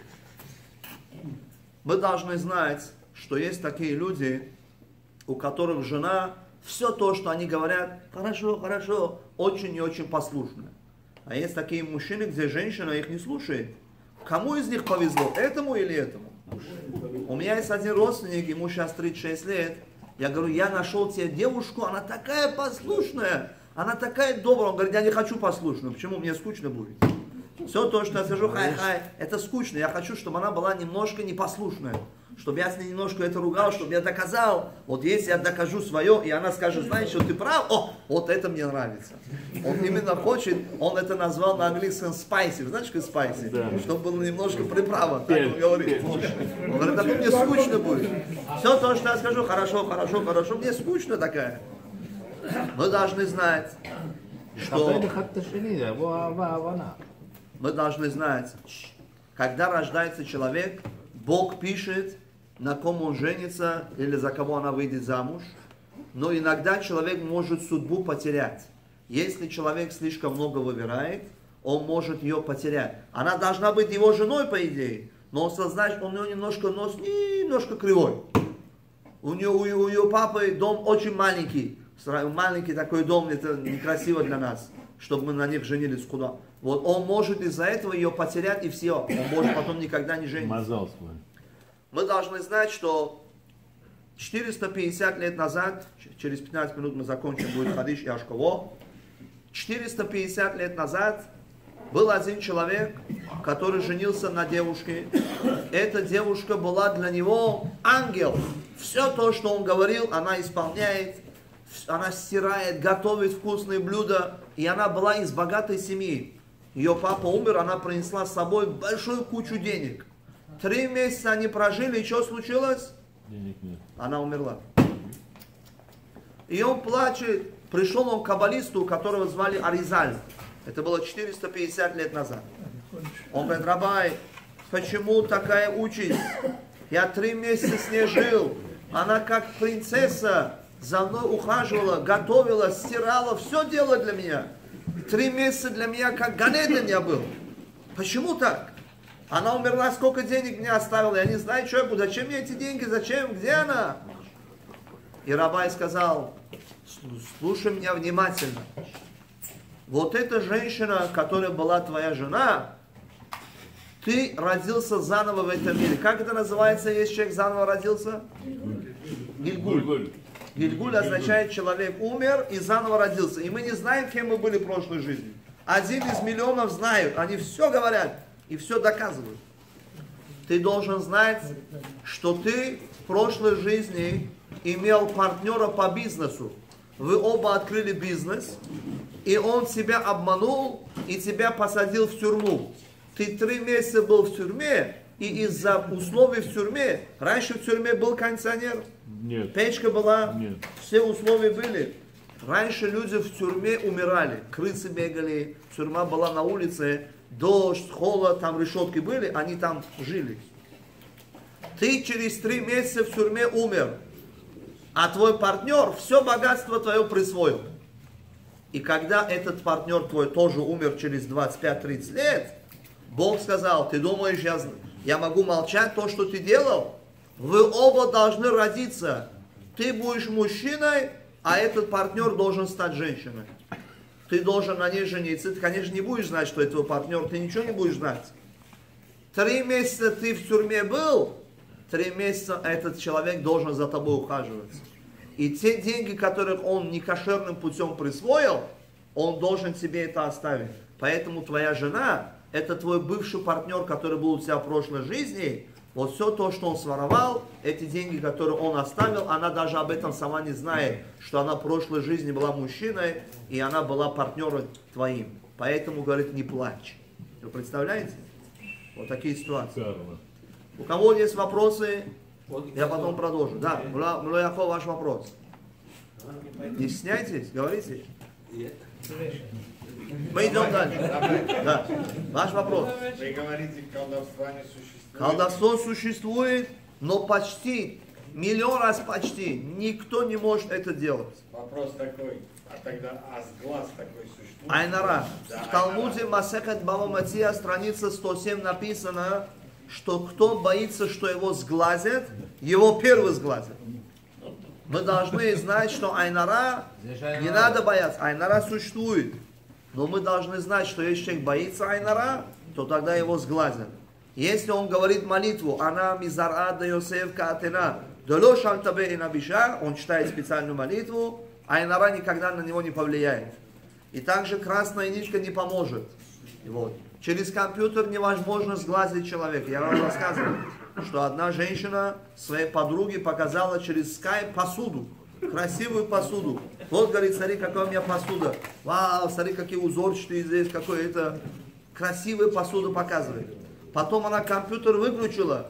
Мы должны знать, что есть такие люди, у которых жена, все то, что они говорят, хорошо, хорошо, очень и очень послушная. А есть такие мужчины, где женщина их не слушает. Кому из них повезло, этому или этому? У меня есть один родственник, ему сейчас тридцать шесть лет. Я говорю, я нашел тебе девушку, она такая послушная, она такая добрая. Он говорит, я не хочу послушную, почему? Мне скучно будет. Все то, что я скажу, хай-хай, это скучно. Я хочу, чтобы она была немножко непослушная. Чтобы я с ней немножко это ругал, чтобы я доказал. Вот если я докажу свое, и она скажет, знаешь, что ты прав, о, вот это мне нравится. Он именно хочет, он это назвал на английском spicy. Знаешь, как spicy? Да. Чтобы было немножко приправа, так он говорит. Он говорит, а то мне скучно будет. Все то, что я скажу, хорошо, хорошо, хорошо, мне скучно такая. Мы должны знать, что... Мы должны знать, когда рождается человек, Бог пишет, на ком он женится или за кого она выйдет замуж. Но иногда человек может судьбу потерять. Если человек слишком много выбирает, он может ее потерять. Она должна быть его женой, по идее, но он сознает, у него немножко нос немножко кривой. У нее, у, у ее папы дом очень маленький. Маленький такой дом, это некрасиво для нас, чтобы мы на них женились куда. Вот он может из-за этого ее потерять и все. Он может потом никогда не жениться. Мы должны знать, что четыреста пятьдесят лет назад, через пятнадцать минут мы закончим, будет Хадиш и Ашково. четыреста пятьдесят лет назад был один человек, который женился на девушке. Эта девушка была для него ангел. Все то, что он говорил, она исполняет. Она стирает, готовит вкусные блюда. И она была из богатой семьи. Ее папа умер, она принесла с собой большую кучу денег. Три месяца они прожили, и что случилось? Денег нет. Она умерла. И он плачет. Пришел он к каббалисту, которого звали Аризаль. Это было четыреста пятьдесят лет назад. Он говорит, рабай, почему такая участь? Я три месяца с ней жил. Она как принцесса за мной ухаживала, готовила, стирала, все делала для меня. Три месяца для меня как Ганеден я был. Почему так? Она умерла, сколько денег мне оставила, я не знаю, что я буду, зачем мне эти деньги, зачем, где она? И рабай сказал, слушай меня внимательно. Вот эта женщина, которая была твоя жена, ты родился заново в этом мире. Как это называется, если человек заново родился? Гильгуль. Гильгуль означает, человек умер и заново родился. И мы не знаем, кем мы были в прошлой жизни. Один из миллионов знают, они все говорят и все доказывают. Ты должен знать, что ты в прошлой жизни имел партнера по бизнесу. Вы оба открыли бизнес, и он тебя обманул и тебя посадил в тюрьму. Ты три месяца был в тюрьме, и из-за условий в тюрьме, раньше в тюрьме был кондиционер, нет. Печка была, нет. Все условия были. Раньше люди в тюрьме умирали, крысы бегали, тюрьма была на улице, дождь, холод, там решетки были, они там жили. Ты через три месяца в тюрьме умер, а твой партнер все богатство твое присвоил. И когда этот партнер твой тоже умер через двадцать пять тридцать лет, Бог сказал, ты думаешь, я, я могу молчать то, что ты делал? Вы оба должны родиться. Ты будешь мужчиной, а этот партнер должен стать женщиной. Ты должен на ней жениться. Ты, конечно, не будешь знать, что это твой партнер, ты ничего не будешь знать. Три месяца ты в тюрьме был, три месяца этот человек должен за тобой ухаживать. И те деньги, которые он некошерным путем присвоил, он должен тебе это оставить. Поэтому твоя жена, это твой бывший партнер, который был у тебя в прошлой жизни. Вот все то, что он своровал, эти деньги, которые он оставил, она даже об этом сама не знает, что она в прошлой жизни была мужчиной, и она была партнером твоим. Поэтому, говорит, не плачь. Вы представляете? Вот такие ситуации. У кого есть вопросы, я потом продолжу. Да, Мулаяхов, ваш вопрос. Не стесняйтесь, говорите. Мы идем дальше. Да. Ваш вопрос. Вы говорите, колдовство не существует. Колдовство существует, но почти, миллион раз почти, никто не может это делать. Вопрос такой, а тогда азглаз такой существует? Айнара. Да, в Талмуде Масехет Бава Матия, страница сто семь написано, что кто боится, что его сглазят, его первый сглазят. Мы должны знать, что Айнара не надо бояться. Айнара существует. Но мы должны знать, что если человек боится Айнара, то тогда его сглазят. Если он говорит молитву, она мизара да Йосеф каатена, доло шальтабе и набиша, он читает специальную молитву, а айнара никогда на него не повлияет. И также красная нитка не поможет. Вот. Через компьютер невозможно сглазить человека. Я вам рассказывал, что одна женщина своей подруге показала через скайп посуду. Красивую посуду. Вот, говорит, смотри, какая у меня посуда. Вау, смотри, какие узорчатые здесь, какой это. Красивую посуду показывает. Потом она компьютер выключила.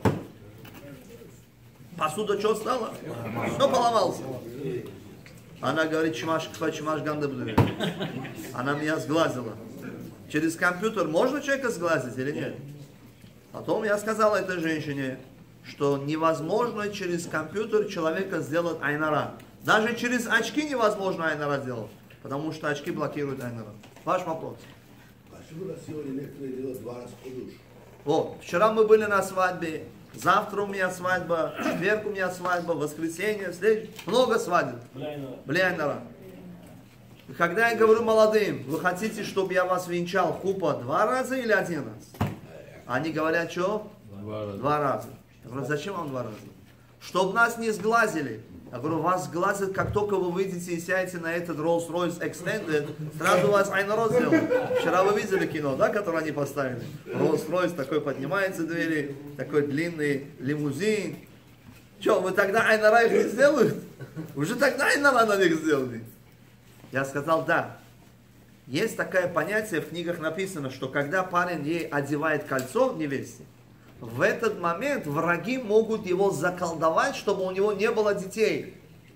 Посуда что стала? Что поломался? Она говорит, чмаш, чмаш, ганда буду. Она меня сглазила. Через компьютер можно человека сглазить или нет? Потом я сказал этой женщине, что невозможно через компьютер человека сделать айнара. Даже через очки невозможно айнара сделать, потому что очки блокируют айнара. Ваш вопрос. Почему сегодня некоторые делают два раза душ? Вот, вчера мы были на свадьбе, завтра у меня свадьба, в четверг у меня свадьба, в воскресенье, в следующий, много свадеб. Бля айнара. Когда я говорю молодым, вы хотите, чтобы я вас венчал хупа два раза или один раз? Они говорят, что? Два раза. Два раза. Я говорю, зачем вам два раза? Чтобы нас не сглазили. Я говорю, вас сглазят, как только вы выйдете и сядете на этот Rolls-Royce Extended, сразу вас айнара сделают. Вчера вы видели кино, да, которое они поставили? Rolls-Royce такой поднимается двери, такой длинный лимузин. Что, вы тогда айнара их не сделают? Уже тогда айнара на них сделали. Я сказал, да. Есть такое понятие, в книгах написано, что когда парень ей одевает кольцо невесте, в этот момент враги могут его заколдовать, чтобы у него не было детей.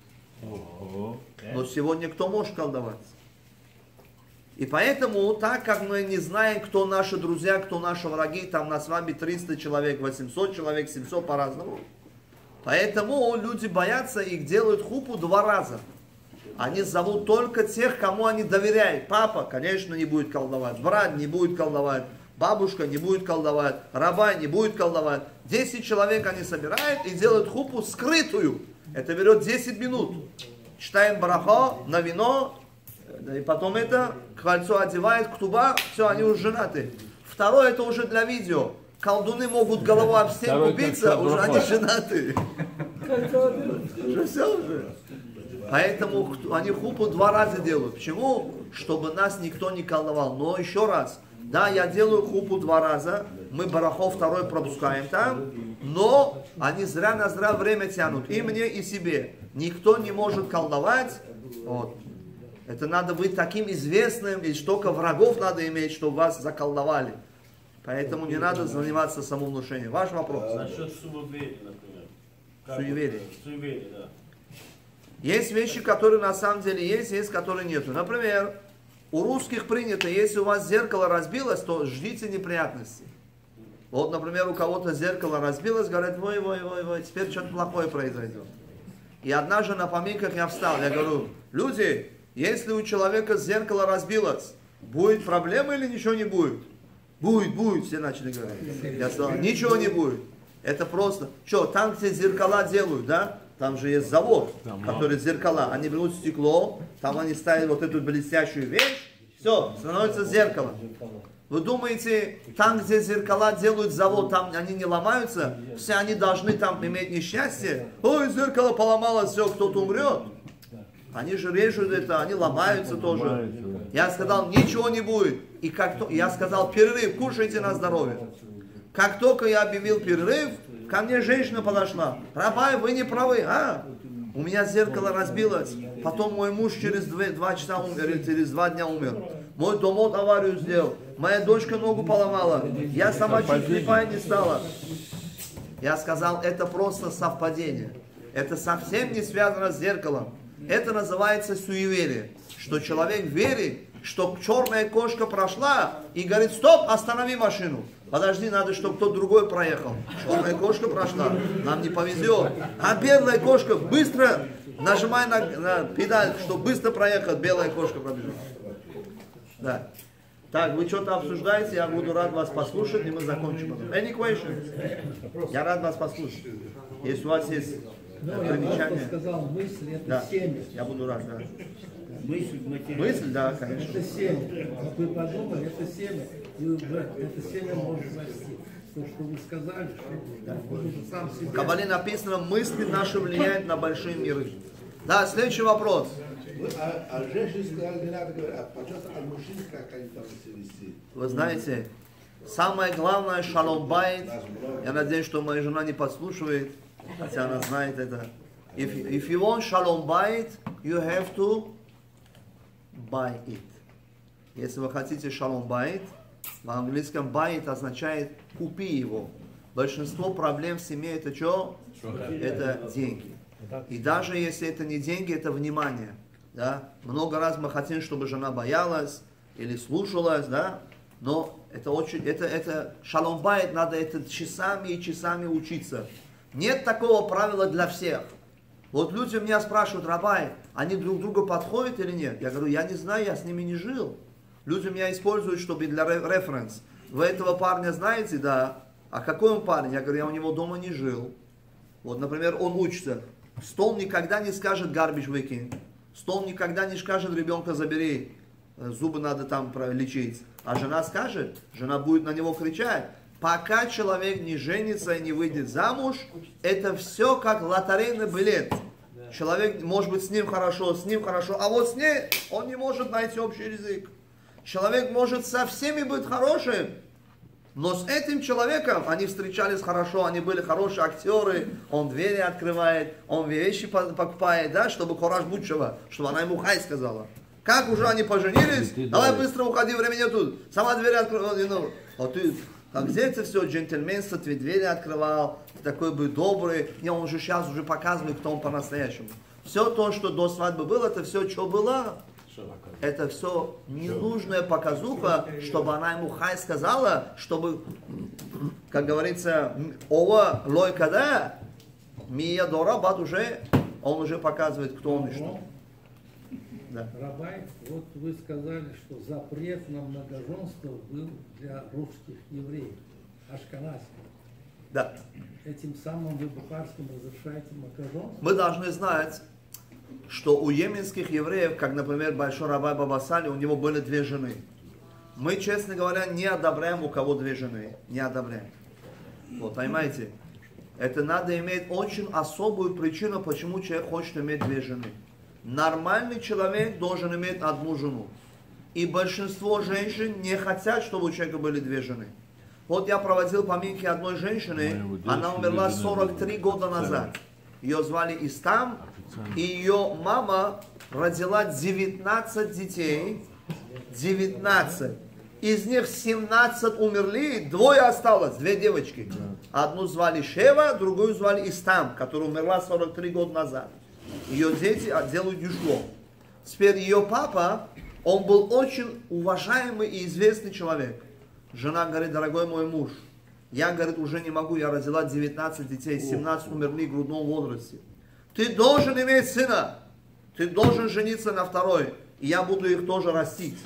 Но сегодня кто может колдовать? И поэтому, так как мы не знаем, кто наши друзья, кто наши враги, там на свадьбе триста человек, восемьсот человек, семьсот по-разному. Поэтому люди боятся и делают хупу два раза. Они зовут только тех, кому они доверяют. Папа, конечно, не будет колдовать. Брат не будет колдовать. Бабушка не будет колдовать. Рабай не будет колдовать. Десять человек они собирают и делают хупу скрытую. Это берет десять минут. Читаем барахо на вино. И потом это кольцо одевает, ктуба. Все, они уже женаты. Второе, это уже для видео. Колдуны могут голову об стенку биться, уже они женаты. Уже все уже. Поэтому они хупу два раза делают. Почему? Чтобы нас никто не колдовал. Но еще раз, да, я делаю хупу два раза, мы барахо второй пропускаем там, но они зря на зря время тянут. И мне, и себе. Никто не может колдовать. Вот. Это надо быть таким известным, и столько врагов надо иметь, чтобы вас заколдовали. Поэтому не надо заниматься самовнушением. Ваш вопрос. Насчет суеверия, например. Суеверия. Суеверия, да. Есть вещи, которые на самом деле есть, есть, которые нету. Например, у русских принято, если у вас зеркало разбилось, то ждите неприятностей. Вот, например, у кого-то зеркало разбилось, говорят, ой, ой, ой, ой, теперь что-то плохое произойдет. И однажды на поминках я встал, я говорю, люди, если у человека зеркало разбилось, будет проблема или ничего не будет? Будет, будет, все начали говорить. Я сказал, ничего не будет. Это просто, что, там, где зеркала делают, да? Там же есть завод, который зеркала. Они берут стекло, там они ставят вот эту блестящую вещь, все, становится зеркало. Вы думаете, там, где зеркала делают завод, там они не ломаются? Все они должны там иметь несчастье? Ой, зеркало поломалось, все, кто-то умрет. Они же режут это, они ломаются тоже. Я сказал, ничего не будет. И как то, я сказал, перерыв, кушайте на здоровье. Как только я объявил перерыв, ко мне женщина подошла. Рабай, вы не правы, а? У меня зеркало разбилось. Потом мой муж через два, два часа умер, или через два дня умер. Мой домот аварию сделал. Моя дочка ногу поломала. Я сама чуть слепая не стала. Я сказал, это просто совпадение. Это совсем не связано с зеркалом. Это называется суеверие. Что человек верит, что черная кошка прошла и говорит, стоп, останови машину. Подожди, надо, чтобы кто-то другой проехал. Черная кошка прошла, нам не повезет. А белая кошка, быстро нажимай на, на педаль, чтобы быстро проехать, белая кошка пробежала. Да. Так, вы что-то обсуждаете, я буду рад вас послушать, и мы закончим. Any questions? Я рад вас послушать. Если у вас есть замечания. Я сказал, мысль это Да, семя. я буду рад, да. Мысль материальная. Мысль, да, конечно. Это семя. Как вы подумали, это семя. И уже это семя может расти. то, что вы сказали, что он уже сам В себя... Кабале написано, мысли наши влияют на большие миры. Да, следующий вопрос. Вы, а, а женщины сказали, не надо говорить, а пожалуйста, а мужчин, как они там себя вести? Вы знаете, самое главное, шалом байт. Я надеюсь, что моя жена не подслушивает, хотя она знает это. If, if you want shalom bayit, you have to buy it. Если вы хотите шалом байт, в английском байт означает купи его. Большинство проблем в семье это что? Это деньги. И даже если это не деньги, это внимание. Да? Много раз мы хотим, чтобы жена боялась или слушалась, да? Но это очень, это, это шалом байт, надо это часами и часами учиться. Нет такого правила для всех. Вот люди меня спрашивают, рабай, они друг другу подходят или нет? Я говорю, я не знаю, я с ними не жил. Люди меня используют, чтобы для референс. Вы этого парня знаете? Да. А какой он парень? Я говорю, я у него дома не жил. Вот, например, он учится. Стол никогда не скажет garbage выкинь. Стол никогда не скажет ребенка забери. Зубы надо там лечить. А жена скажет, жена будет на него кричать. Пока человек не женится и не выйдет замуж, это все как лотерейный билет. Человек, может быть, с ним хорошо, с ним хорошо, а вот с ней он не может найти общий язык. Человек может со всеми быть хорошим, но с этим человеком они встречались хорошо, они были хорошие актеры, он двери открывает, он вещи покупает, да, чтобы Кораш Бутчева, чтобы она ему хай сказала. Как уже они поженились, давай быстро уходи, времени тут, сама дверь открывает. А ты... А где это все, джентльменство, ты двери открывал, ты такой был добрый. Не, он же сейчас уже показывает, кто он по-настоящему. Все то, что до свадьбы было, это все, что было. Это все ненужная показуха, чтобы она ему хай сказала, чтобы, как говорится, ова лой када, мия дора бат уже, он уже показывает, кто он и что. Да. Рабай, вот вы сказали, что запрет на многоженство был для русских евреев, ашкеназов. Да. Этим самым вы бухарским разрешаете многоженство? Мы должны знать, что у йеменских евреев, как, например, большой рабай Баба Сали, у него были две жены. Мы, честно говоря, не одобряем, у кого две жены. Не одобряем. Вот, понимаете? Это надо иметь очень особую причину, почему человек хочет иметь две жены. Нормальный человек должен иметь одну жену. И большинство женщин не хотят, чтобы у человека были две жены. Вот я проводил поминки одной женщины, она умерла сорок три года назад. Ее звали Истам, и ее мама родила девятнадцать детей. девятнадцать. Из них семнадцать умерли, двое осталось, две девочки. Одну звали Шева, другую звали Истам, которая умерла сорок три года назад. Ее дети делают юшло. Теперь ее папа, он был очень уважаемый и известный человек. Жена говорит, дорогой мой муж, я, говорит, уже не могу, я родила девятнадцать детей, семнадцать умерли в грудном возрасте. Ты должен иметь сына, ты должен жениться на второй, и я буду их тоже растить.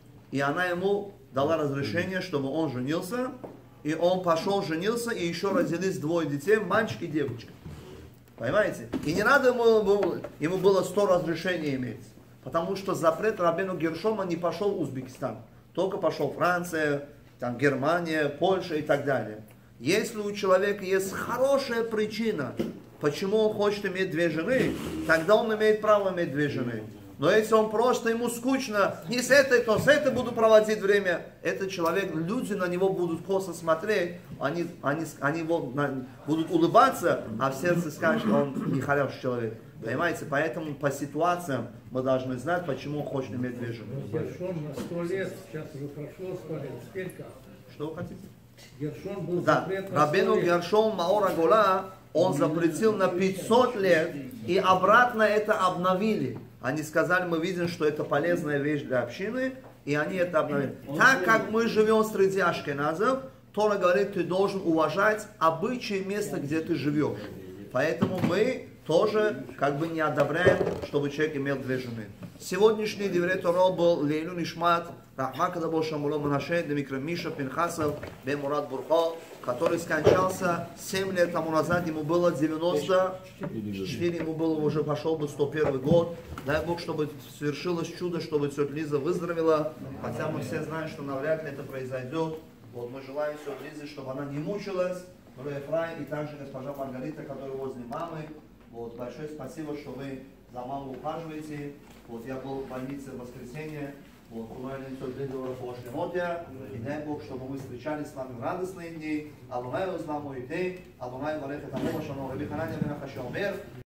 И она ему дала разрешение, чтобы он женился, и он пошел, женился, и еще родились двое детей, мальчик и девочка. Понимаете? И не надо ему, ему было сто разрешений иметь. Потому что запрет Рабейну Гершома не пошел в Узбекистан. Только пошел Франция, там, Германия, Польша и так далее. Если у человека есть хорошая причина, почему он хочет иметь две жены, тогда он имеет право иметь две жены. Но если он просто, ему скучно, не с этой, то с этой буду проводить время, этот человек, люди на него будут косо смотреть, они, они, они будут улыбаться, а в сердце скажут, что он нехороший человек. Понимаете? Поэтому по ситуациям мы должны знать, почему он хочет иметь две жены. Гершон на сто лет, сейчас уже прошло сто лет, теперь как? Что вы хотите? Гершон был Да, запрет на Рабейну сто лет. Гершон Маор ха-Гола, он запретил на пятьсот лет, и обратно это обновили. Они сказали, мы видим, что это полезная вещь для общины, и они это обновили. Так как мы живем среди ашкеназов, Тора говорит, ты должен уважать обычаи места, где ты живешь. Поэтому мы тоже как бы не одобряем, чтобы человек имел две жены. Сегодняшний Деврей Торо был Лейлу Нишмат, Рахма Кадабо Шамуло Манаше, Демикра Миша Пинхасов, Бен Мурат Бурхо, который скончался семь лет тому назад, ему было девяносто четыре, ему было уже пошел бы сто первый год. Дай Бог, чтобы свершилось чудо, чтобы тетя Лиза выздоровела, хотя мы все знаем, что навряд ли это произойдет. Вот мы желаем все Лизе, чтобы она не мучилась, но Ефраим и также госпожа Маргарита, которая возле мамы. Вот, большое спасибо, что вы за маму ухаживаете. Вот я был в больнице в воскресенье. Вот, у меня лицо длинного после мотя. И дай Бог, чтобы мы встречались с вами в радостные дни. Аллаху с вами и ты. Аллаху варехет амова шану. Раби Хананя бен Ахаши омер.